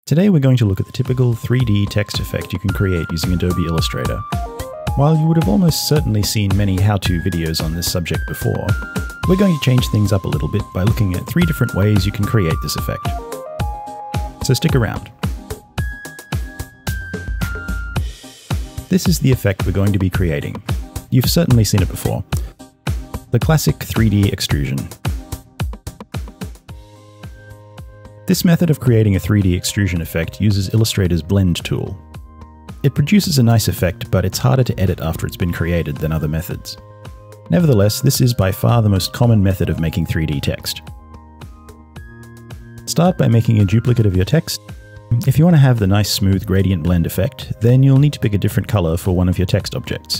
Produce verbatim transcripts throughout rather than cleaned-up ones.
Today we're going to look at the typical three D text effect you can create using Adobe Illustrator. While you would have almost certainly seen many how-to videos on this subject before, we're going to change things up a little bit by looking at three different ways you can create this effect. So stick around. This is the effect we're going to be creating. You've certainly seen it before. The classic three D extrusion. This method of creating a three D extrusion effect uses Illustrator's Blend Tool. It produces a nice effect, but it's harder to edit after it's been created than other methods. Nevertheless, this is by far the most common method of making three D text. Start by making a duplicate of your text. If you want to have the nice smooth gradient blend effect, then you'll need to pick a different color for one of your text objects.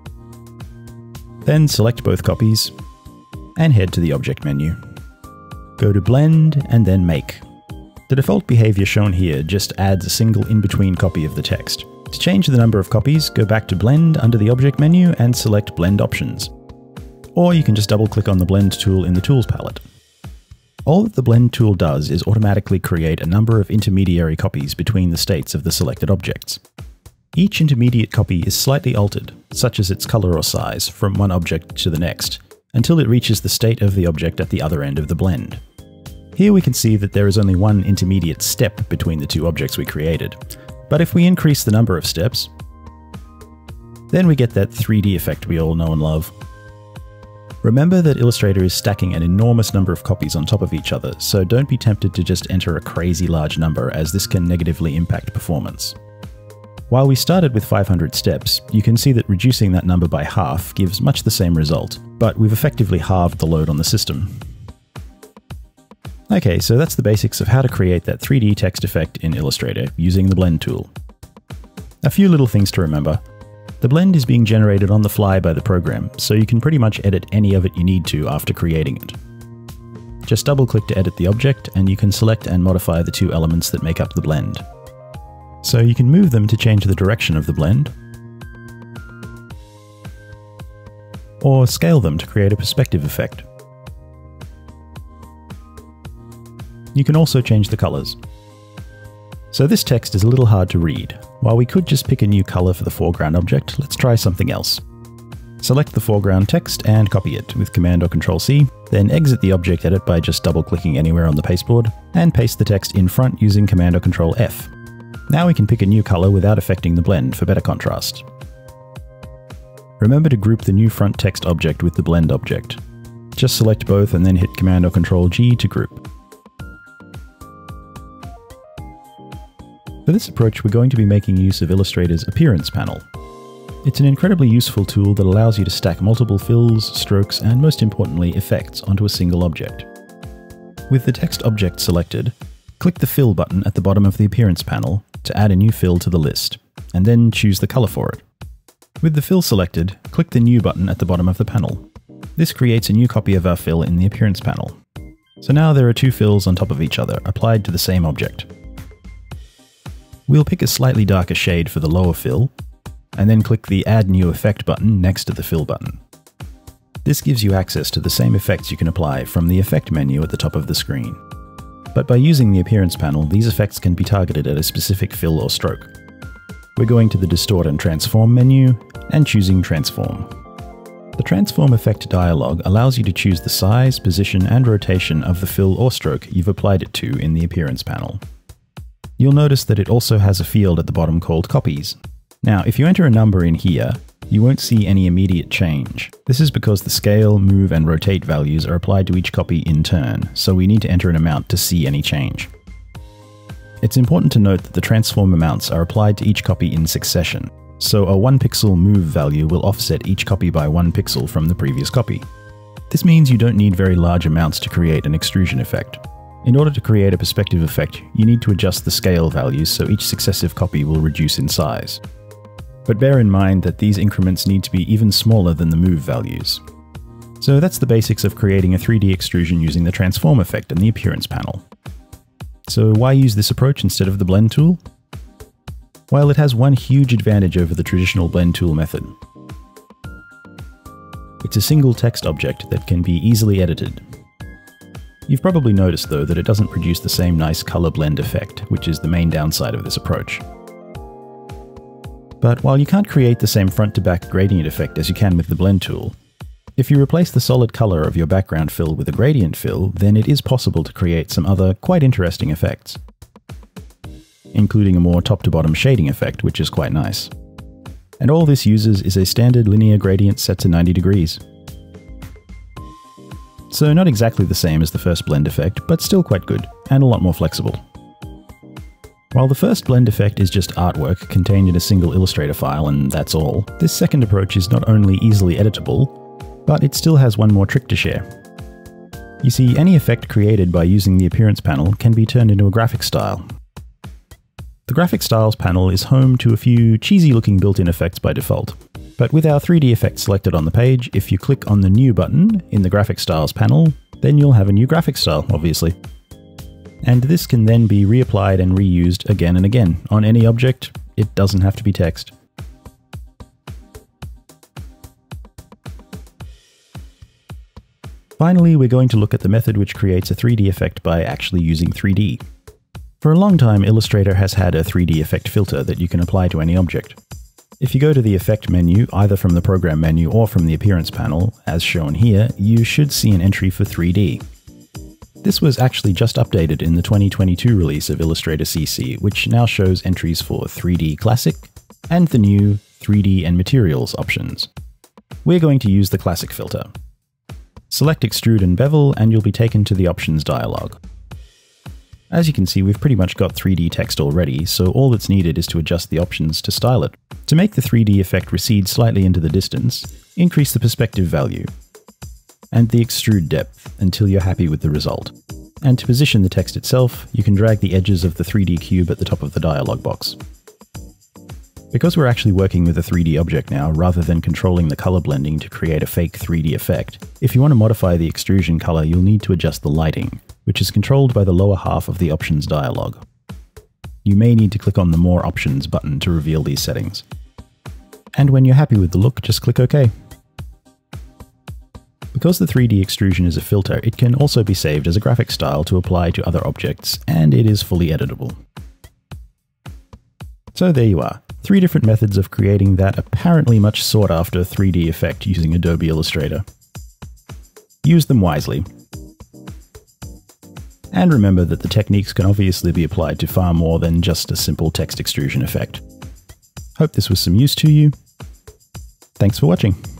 Then select both copies, and head to the Object menu. Go to Blend, and then Make. The default behavior shown here just adds a single in-between copy of the text. To change the number of copies, go back to Blend under the Object menu and select Blend Options. Or you can just double-click on the Blend tool in the Tools palette. All that the Blend tool does is automatically create a number of intermediary copies between the states of the selected objects. Each intermediate copy is slightly altered, such as its color or size, from one object to the next, until it reaches the state of the object at the other end of the blend. Here we can see that there is only one intermediate step between the two objects we created, but if we increase the number of steps, then we get that three D effect we all know and love. Remember that Illustrator is stacking an enormous number of copies on top of each other, so don't be tempted to just enter a crazy large number, as this can negatively impact performance. While we started with five hundred steps, you can see that reducing that number by half gives much the same result, but we've effectively halved the load on the system. Okay, so that's the basics of how to create that three D text effect in Illustrator using the Blend tool. A few little things to remember. The blend is being generated on the fly by the program, so you can pretty much edit any of it you need to after creating it. Just double-click to edit the object, and you can select and modify the two elements that make up the blend. So you can move them to change the direction of the blend, or scale them to create a perspective effect. You can also change the colors. So this text is a little hard to read. While we could just pick a new color for the foreground object, let's try something else. Select the foreground text and copy it with Command or Control C, then exit the object edit by just double-clicking anywhere on the pasteboard, and paste the text in front using Command or Control F. Now we can pick a new color without affecting the blend for better contrast. Remember to group the new front text object with the blend object. Just select both and then hit Command or Control G to group. For this approach, we're going to be making use of Illustrator's Appearance panel. It's an incredibly useful tool that allows you to stack multiple fills, strokes, and most importantly, effects onto a single object. With the text object selected, click the Fill button at the bottom of the Appearance panel to add a new fill to the list, and then choose the color for it. With the fill selected, click the New button at the bottom of the panel. This creates a new copy of our fill in the Appearance panel. So now there are two fills on top of each other, applied to the same object. We'll pick a slightly darker shade for the lower fill, and then click the Add New Effect button next to the Fill button. This gives you access to the same effects you can apply from the Effect menu at the top of the screen. But by using the Appearance panel, these effects can be targeted at a specific fill or stroke. We're going to the Distort and Transform menu, and choosing Transform. The Transform Effect dialog allows you to choose the size, position, and rotation of the fill or stroke you've applied it to in the Appearance panel. You'll notice that it also has a field at the bottom called Copies. Now, if you enter a number in here, you won't see any immediate change. This is because the scale, move, and rotate values are applied to each copy in turn, so we need to enter an amount to see any change. It's important to note that the transform amounts are applied to each copy in succession, so a one pixel move value will offset each copy by one pixel from the previous copy. This means you don't need very large amounts to create an extrusion effect. In order to create a perspective effect, you need to adjust the scale values so each successive copy will reduce in size. But bear in mind that these increments need to be even smaller than the move values. So that's the basics of creating a three D extrusion using the transform effect in the Appearance panel. So why use this approach instead of the Blend tool? Well, it has one huge advantage over the traditional Blend tool method. It's a single text object that can be easily edited. You've probably noticed though that it doesn't produce the same nice color blend effect, which is the main downside of this approach. But while you can't create the same front-to-back gradient effect as you can with the blend tool, if you replace the solid color of your background fill with a gradient fill, then it is possible to create some other quite interesting effects, including a more top-to-bottom shading effect, which is quite nice. And all this uses is a standard linear gradient set to ninety degrees. So not exactly the same as the first blend effect, but still quite good, and a lot more flexible. While the first blend effect is just artwork contained in a single Illustrator file and that's all, this second approach is not only easily editable, but it still has one more trick to share. You see, any effect created by using the Appearance panel can be turned into a graphic style. The Graphic Styles panel is home to a few cheesy-looking built-in effects by default. But with our three D effect selected on the page, if you click on the New button in the Graphic Styles panel, then you'll have a new graphic style, obviously. And this can then be reapplied and reused again and again on any object. It doesn't have to be text. Finally, we're going to look at the method which creates a three D effect by actually using three D. For a long time, Illustrator has had a three D effect filter that you can apply to any object. If you go to the Effect menu, either from the Program menu or from the Appearance panel, as shown here, you should see an entry for three D. This was actually just updated in the twenty twenty-two release of Illustrator C C, which now shows entries for three D Classic and the new three D and Materials options. We're going to use the Classic filter. Select Extrude and Bevel and you'll be taken to the Options dialog. As you can see, we've pretty much got three D text already, so all that's needed is to adjust the options to style it. To make the three D effect recede slightly into the distance, increase the perspective value and the extrude depth until you're happy with the result. And to position the text itself, you can drag the edges of the three D cube at the top of the dialog box. Because we're actually working with a three D object now, rather than controlling the color blending to create a fake three D effect, if you want to modify the extrusion color, you'll need to adjust the lighting, which is controlled by the lower half of the Options dialog. You may need to click on the More Options button to reveal these settings. And when you're happy with the look, just click OK. Because the three D extrusion is a filter, it can also be saved as a graphic style to apply to other objects, and it is fully editable. So there you are, three different methods of creating that apparently much sought after three D effect using Adobe Illustrator. Use them wisely. And remember that the techniques can obviously be applied to far more than just a simple text extrusion effect. Hope this was some use to you. Thanks for watching.